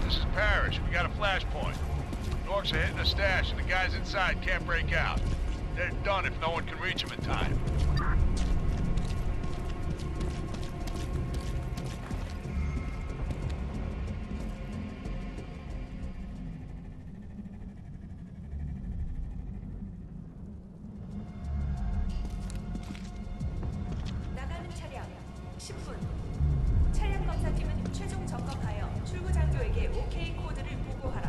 This is Parrish. We got a flashpoint. Norks are hitting a stash and the guys inside can't break out. They're done if no one can reach them in time. 나가는 차량 10분. 차량 검사팀은 최종 점검하여 출구 장교에게 OK 코드를 보고하라.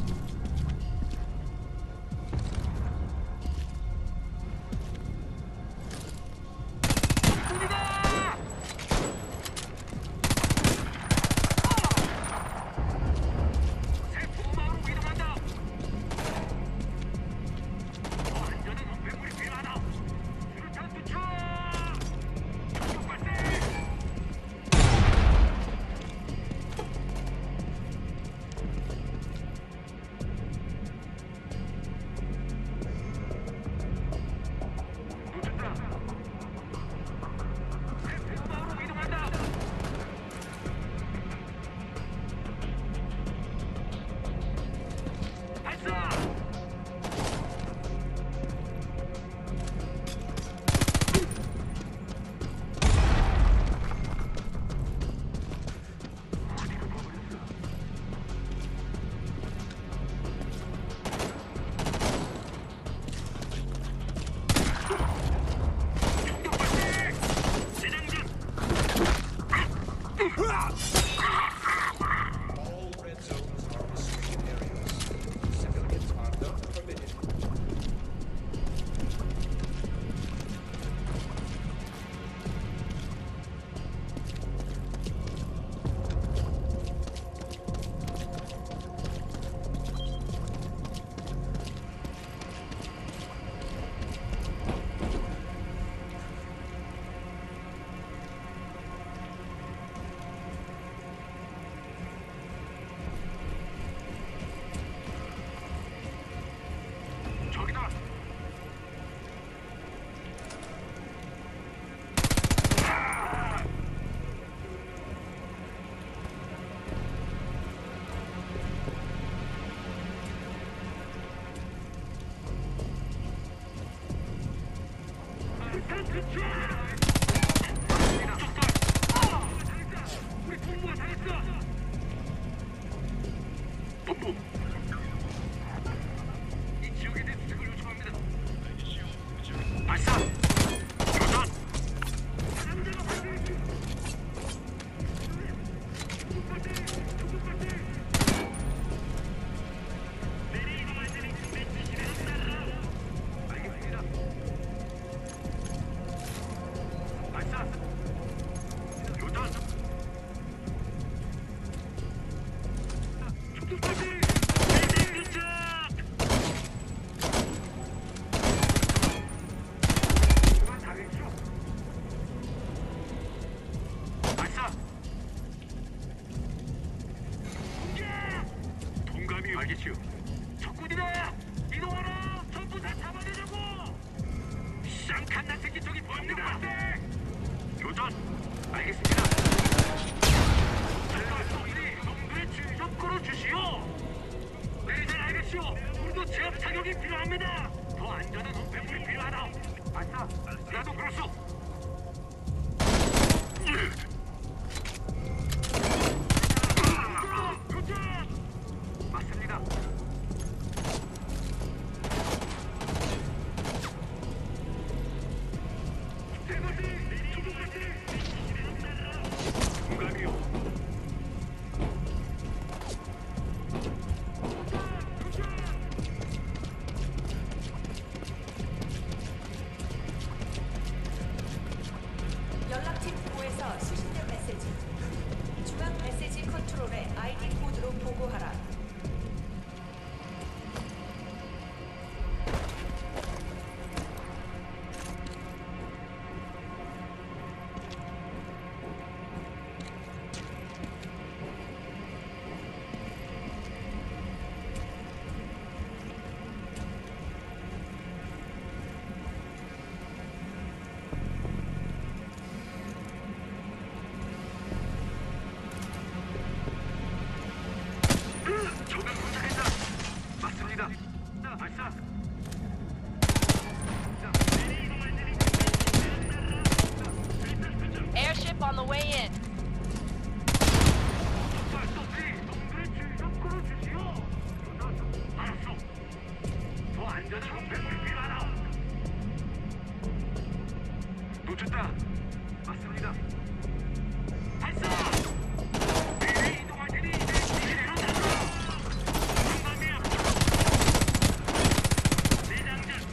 알겠지요. 적군이다! 이동하라! 전부 다 잡아내자고! 쌍칸난 새끼 쪽이 보입니다! 교전! 알겠습니다! 전설송이니 놈들의 줄 좀 끌어주시오! 네, 잘 알겠지요! 우리도 제압 타격이 필요합니다! 더 안전한 은폐물이 필요하다! 아싸! 나도 그렇소! 맞습니다. 공감이요. way in. 알았어. 더 안전한 홈페이지를 필요하다. 놓쳤다. 맞습니다. 발사! 미리 이동할 테니 이대로 나가. 중간이야. 대장전.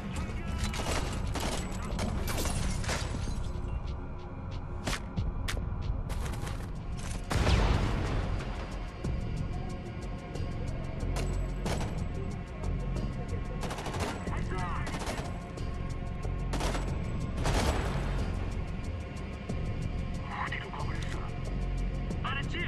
어디로 가버렸어? 알았지?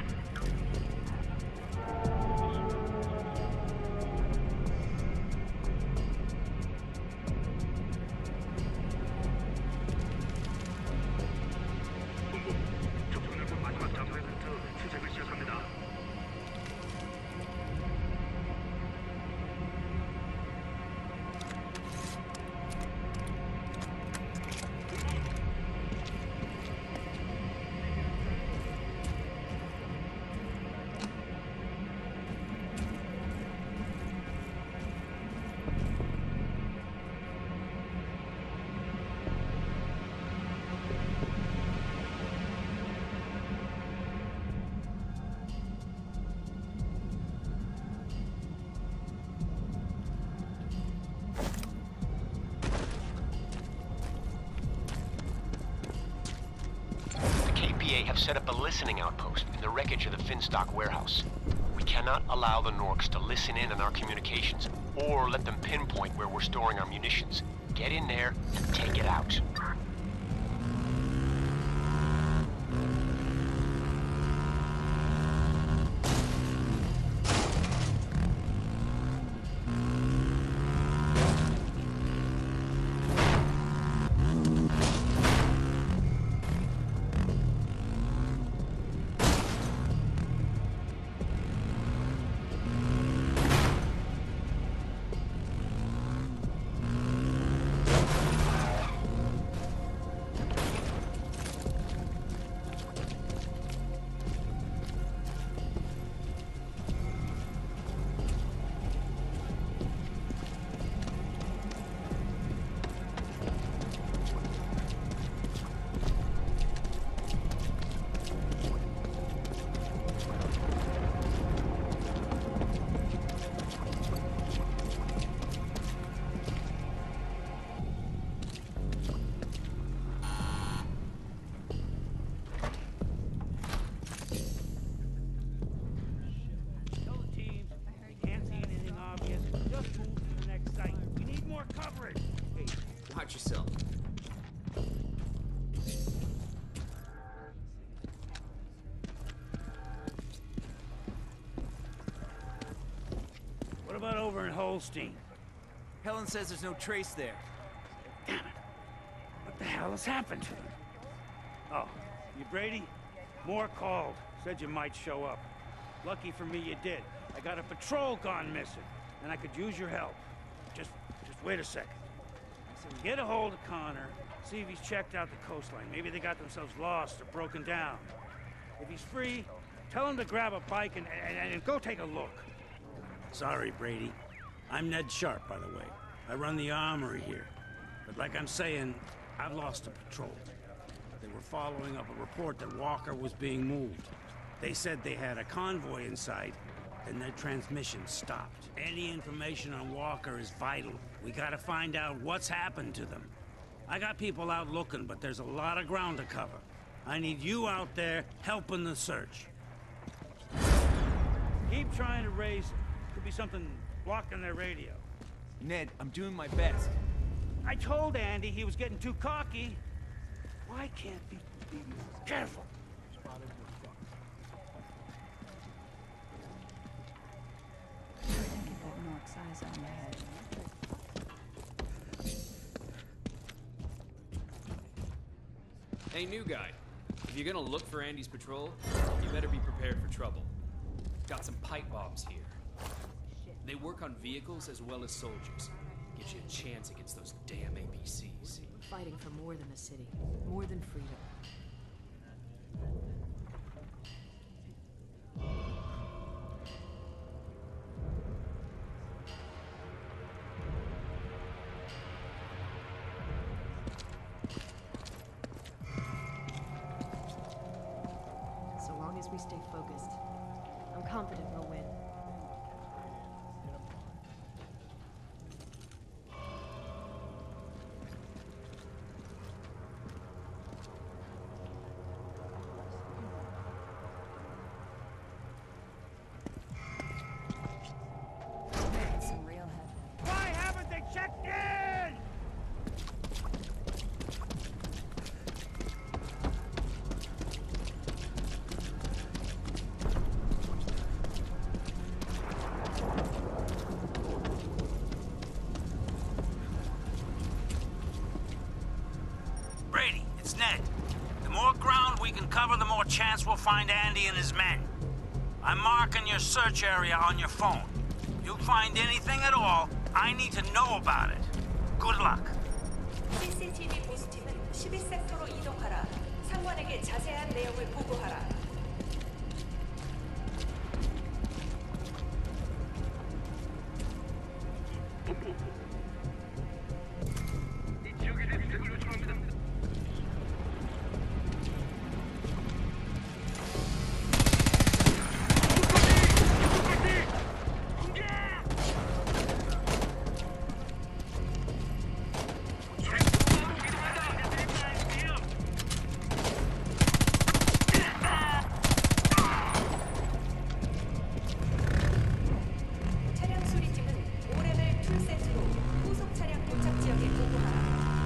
본부, 접속력은 마지막 장소에 근처 수색을 시작합니다. The KPA have set up a listening outpost in the wreckage of the Finstock warehouse. We cannot allow the Norks to listen in on our communications, or let them pinpoint where we're storing our munitions. Get in there and take it out. Tell the teams, we can't see anything obvious. Just move to the next site. We need more coverage. Hey, Watch yourself. what about over in Holstein? Helen says there's no trace there. Damn it. What the hell has happened to them? Oh, you Brady? Moore called. Said you might show up. Lucky for me you did. I got a patrol gone missing, and I could use your help. Just wait a second. Get a hold of Connor, see if he's checked out the coastline. Maybe they got themselves lost or broken down. If he's free, tell him to grab a bike and go take a look. Sorry, Brady. I'm Ned Sharp, by the way. I run the armory here. But like I'm saying, I've lost a patrol. They were following up a report that Walker was being moved. They said they had a convoy in sight, and their transmission stopped. Any information on Walker is vital. We gotta find out what's happened to them. I got people out looking, but there's a lot of ground to cover. I need you out there helping the search. Keep trying to raise it. Could be something blocking their radio. Ned, I'm doing my best. I told Andy he was getting too cocky. Why can't people be more careful? Get that Nork's eyes on your head. Hey, new guy. If you're gonna look for Andy's patrol, you better be prepared for trouble. Got some pipe bombs here. They work on vehicles as well as soldiers. Gives you a chance against those damn APCs. We're fighting for more than a city, more than freedom. we stay focused. I'm confident we'll win. Some real heavy. Why haven't they checked in? Brady, it's Ned. The more ground we can cover, the more chance we'll find Andy and his men. I'm marking your search area on your phone. If you find anything at all, I need to know about it. Good luck. CCTV 보수팀은 12섹터로 이동하라. 상관에게 자세한 내용을 보고하라. 차량 수리팀은 5레벨 풀세트로 후속 차량 도착 지역에 보고하라.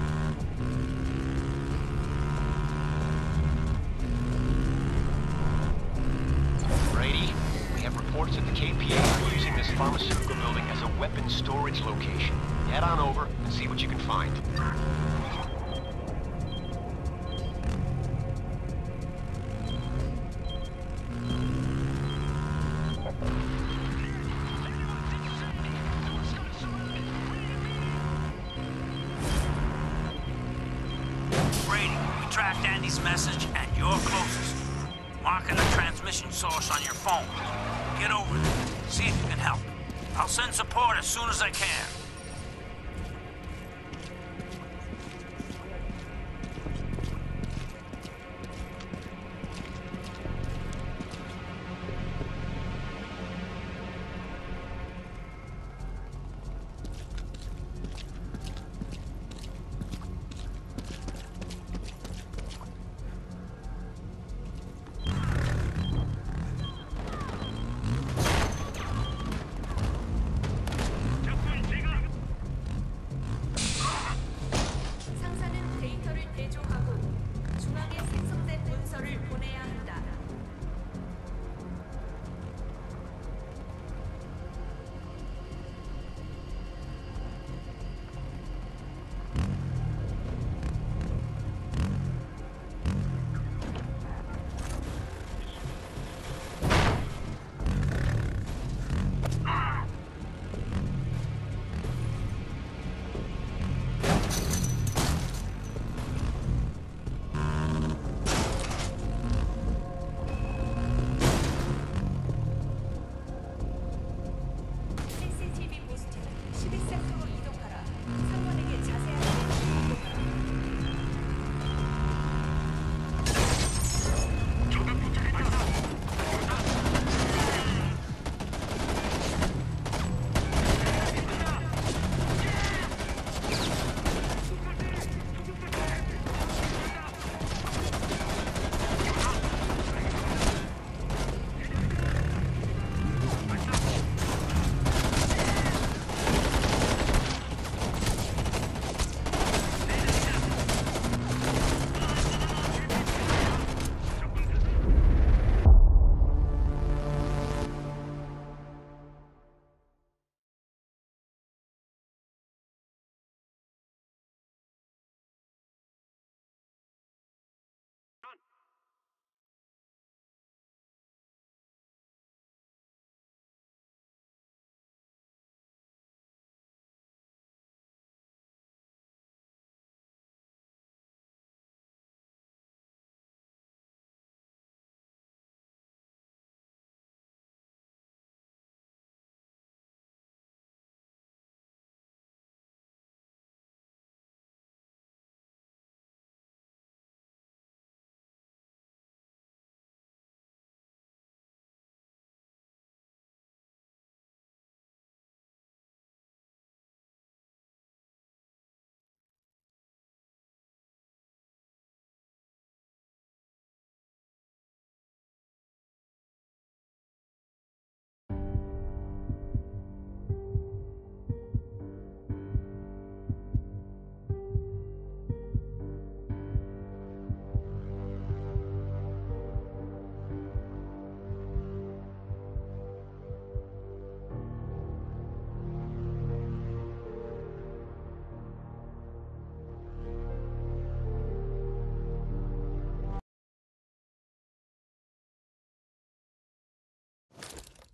Brady, we have reports that the KPA are using this pharmaceutical building as a weapons storage location. Head on over and see what you can find. Brady, we tracked Andy's message and you're closest. Marking the transmission source on your phone. Get over there. See if you can help. I'll send support as soon as I can.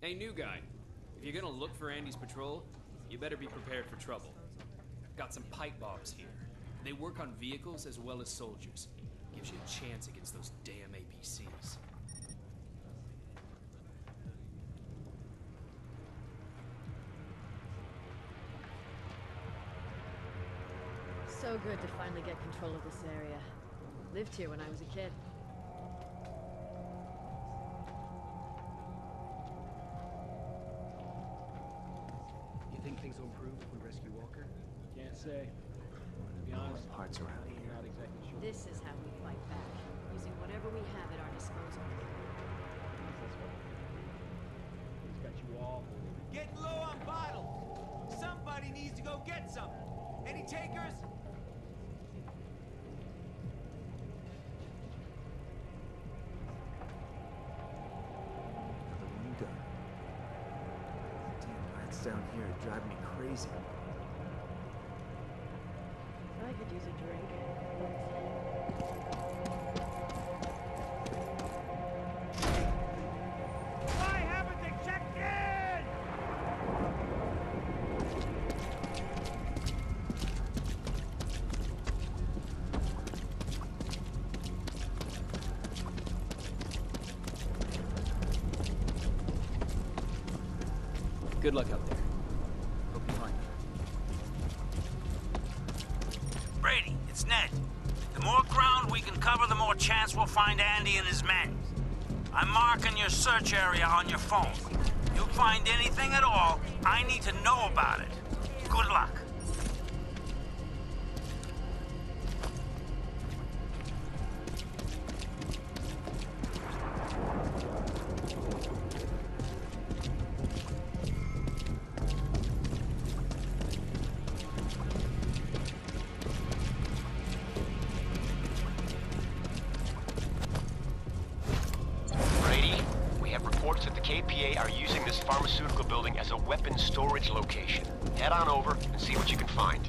Hey, new guy. If you're gonna look for Andy's patrol, you better be prepared for trouble. Got some pipe bombs here. They work on vehicles as well as soldiers. Gives you a chance against those damn APCs. So good to finally get control of this area. Lived here when I was a kid. You think things will improve if we rescue Walker? Can't say. To be honest, Parts around here. not exactly sure. This is how we fight back, using whatever we have at our disposal. He's got you all. Getting low on bottles. Somebody needs to go get some. Any takers? Another one done. Damn rats down here are driving me crazy. I could use a drink. Why haven't they checked in? Good luck out there. Hope you find them. Brady, it's Ned. The more ground we can cover, the more chance we'll find Andy and his men. I'm marking your search area on your phone. You find anything at all, I need to know about it. Good luck. Brady, we have reports that the KPA are using this pharmaceutical building as a weapons storage location. Head on over and see what you can find.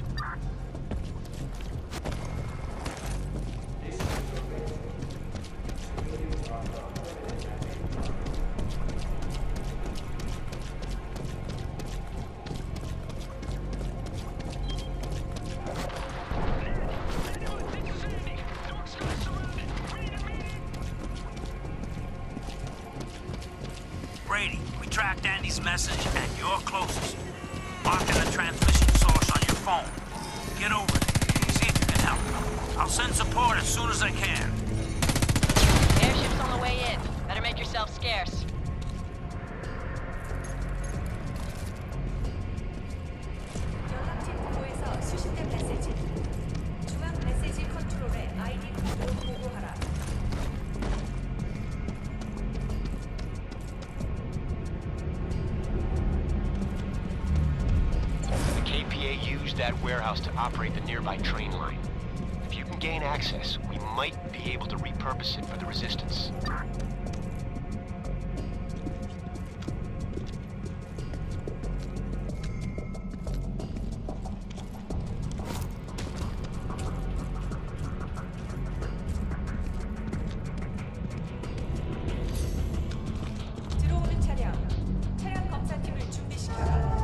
Brady, we tracked Andy's message and you're closest. Marking the transmission source on your phone. Get over it. See if you can help. I'll send support as soon as I can. Airship's on the way in. Better make yourself scarce. 연락팀 부호에서 수신된 메시지. 중앙 메시지 컨트롤에 아이디 코드 보고하라. The KPA used that warehouse to operate the nearby train line. If you can gain access, we might be able to repurpose it for the Resistance. 들어오는 차량. 차량 검사팀을 준비시켜라.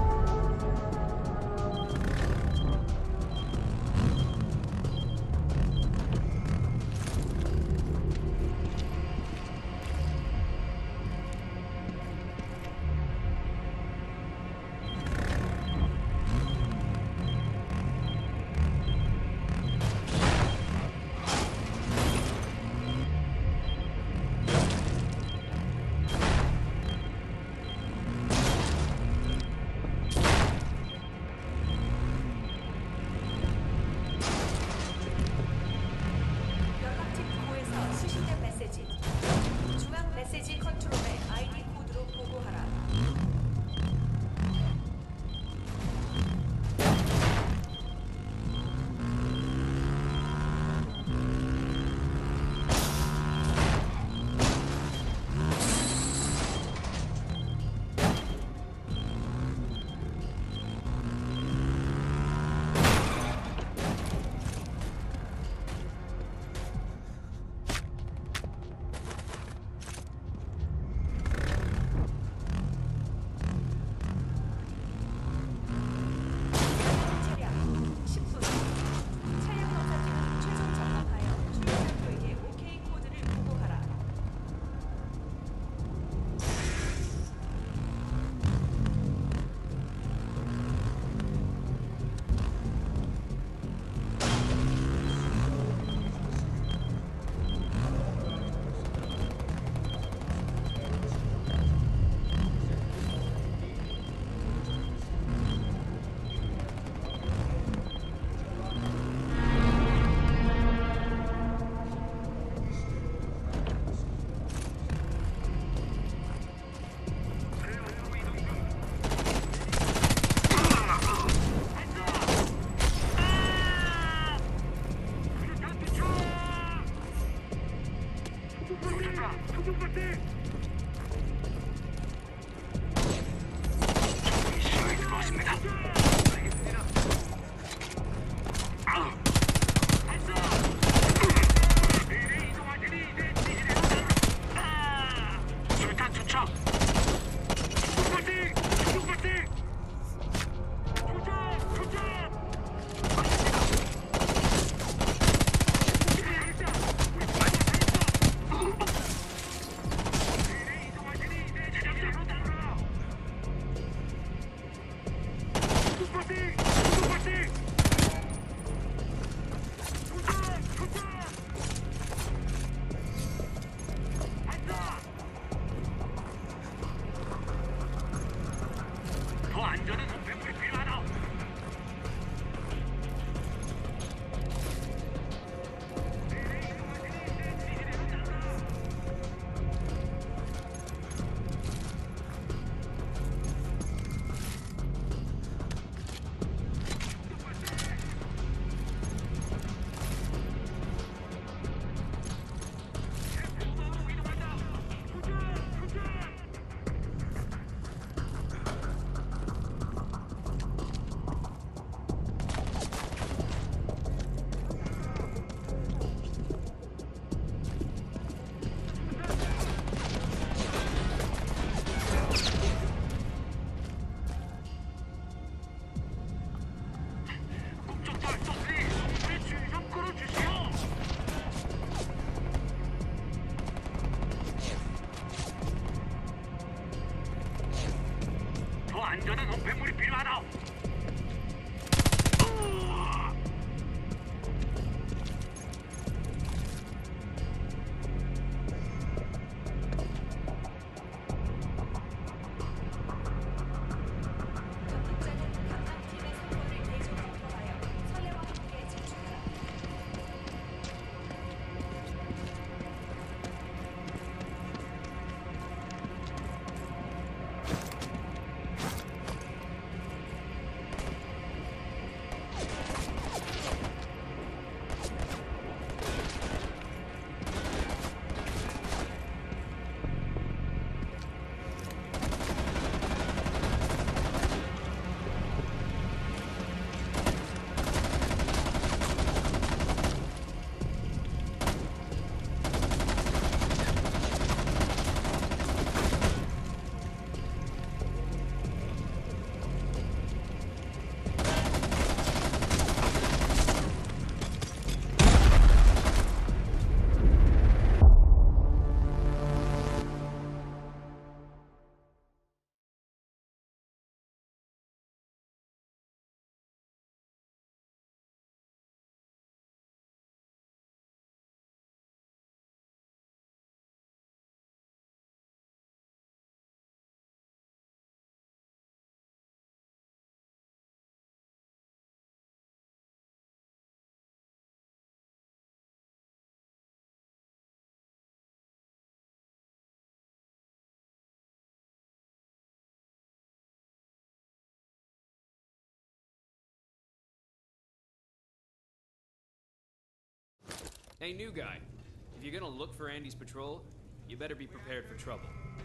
Hey, new guy. If you're gonna look for Andy's patrol, you better be prepared for trouble.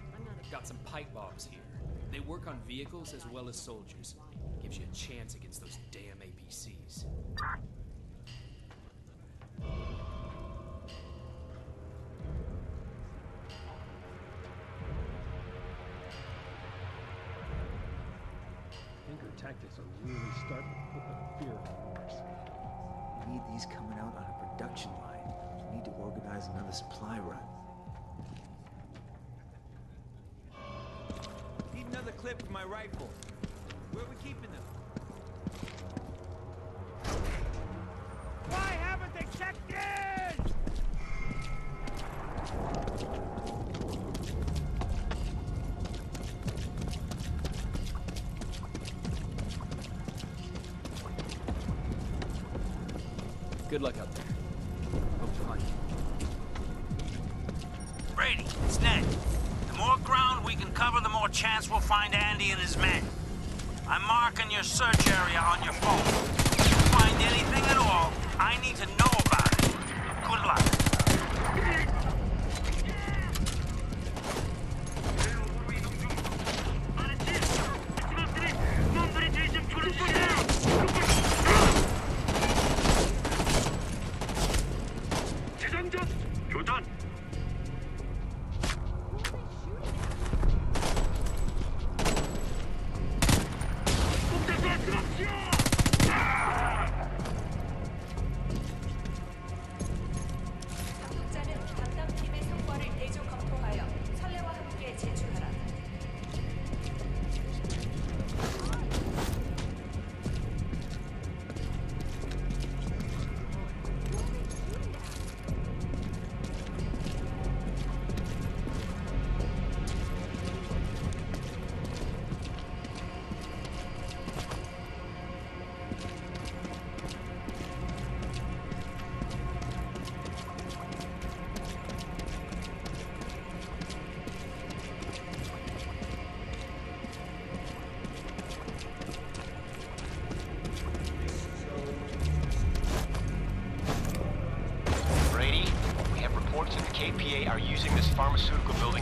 Got some pipe bombs here. They work on vehicles as well as soldiers. Gives you a chance against those damn APCs. I think our tactics are really starting to put the fear in the works. We need these coming out on a production line. We need to organize another supply run. Need another clip for my rifle. Where are we keeping them? Why haven't they checked in? Good luck out there. Hope you're lucky. Brady, it's Ned. The more ground we can cover, the more chance we'll find Andy and his men. I'm marking your search area on your phone. If you find anything at all, I need to know about it. Good luck.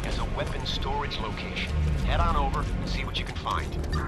as a weapons storage location. Head on over and see what you can find.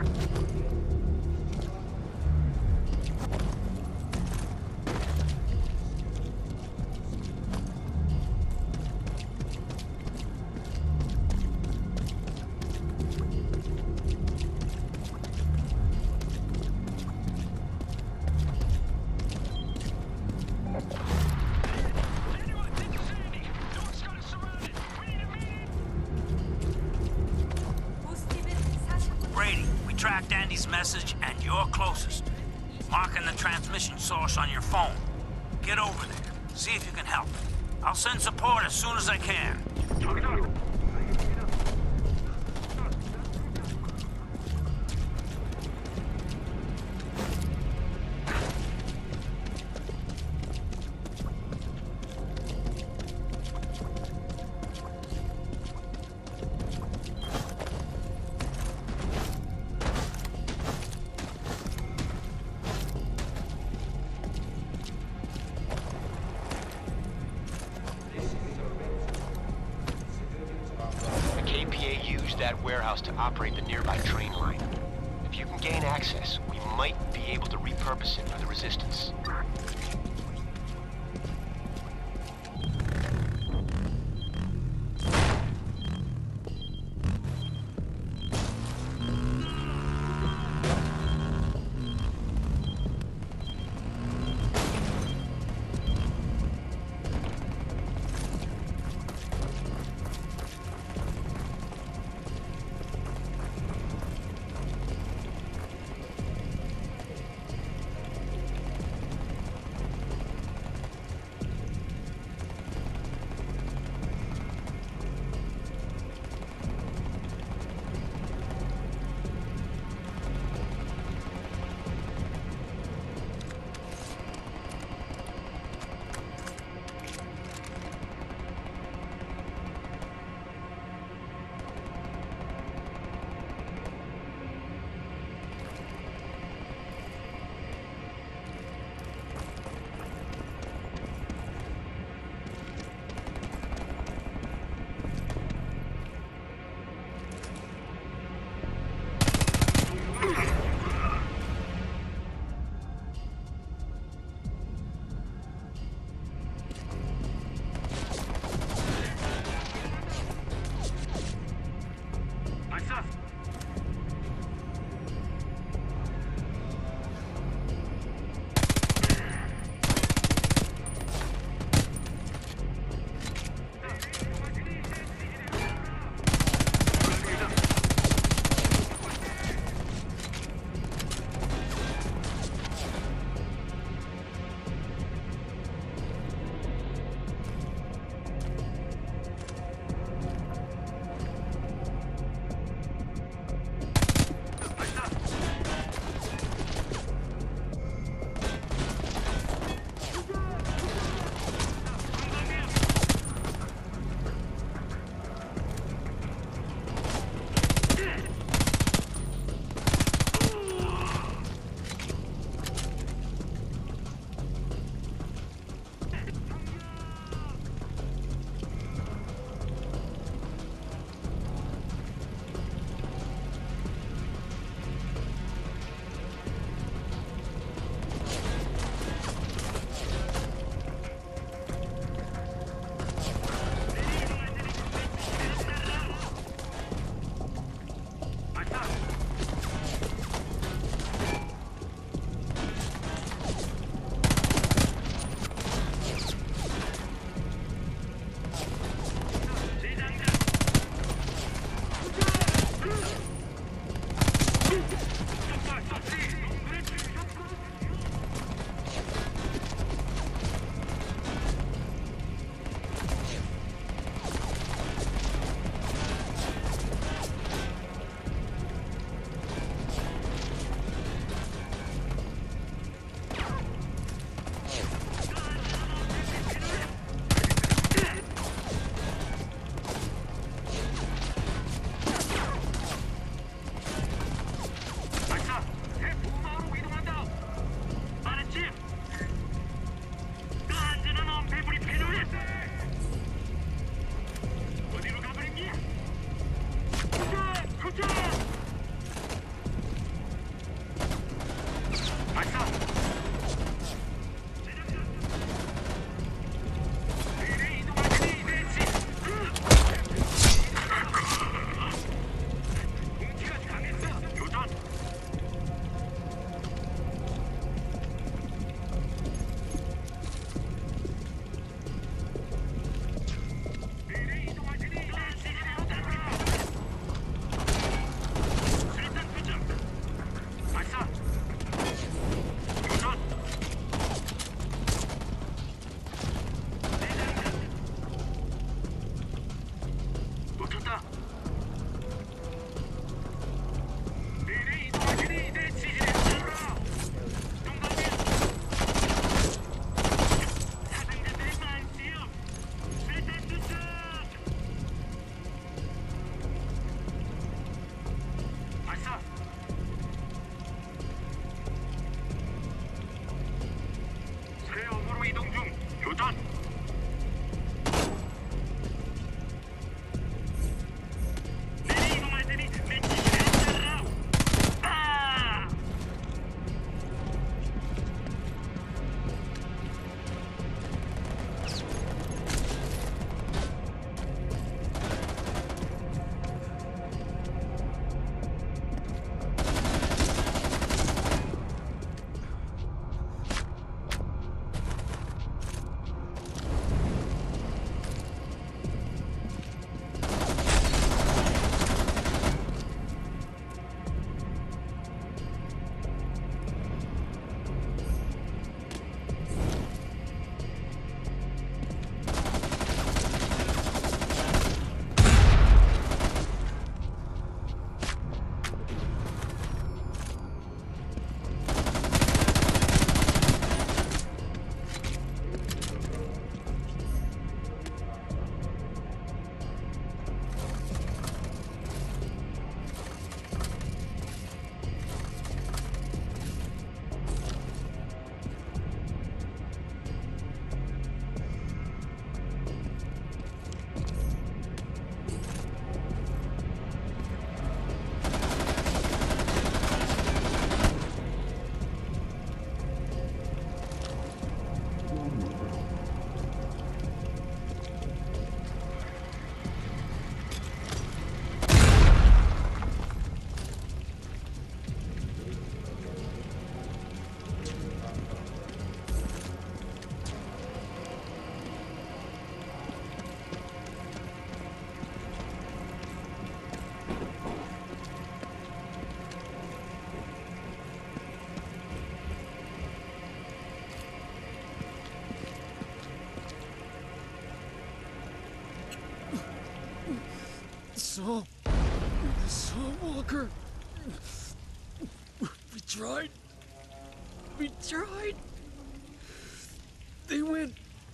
Brady, we tracked Andy's message, and you're closest. Marking the transmission source on your phone. Get over there. See if you can help. I'll send support as soon as I can. That warehouse to operate the nearby train line. If you can gain access, we might be able to repurpose it for the Resistance. 놓쳤다. 미리 이동하시니 내 지시에 따라. 동감이. 사상자들이 많지요. 일단 도착. 발사. 새 업무로 이동 중. 교전. 미리 이동할 테니 내 지시에 따라. 아! Saw Walker. We tried. They went.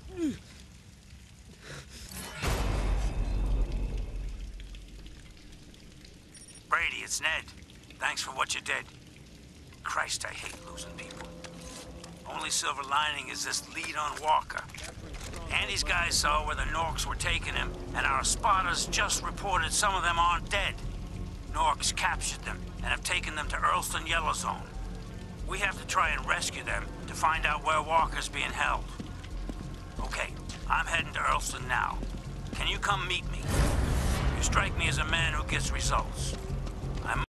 Brady, it's Ned. Thanks for what you did. Christ, I hate losing people. Only silver lining is this lead on Walker. Andy's guys saw where the Norks were taking him, and our spotters just reported some of them aren't dead. Norks captured them and have taken them to Earlston Yellow Zone. We have to try and rescue them to find out where Walker's being held. Okay, I'm heading to Earlston now. Can you come meet me? You strike me as a man who gets results.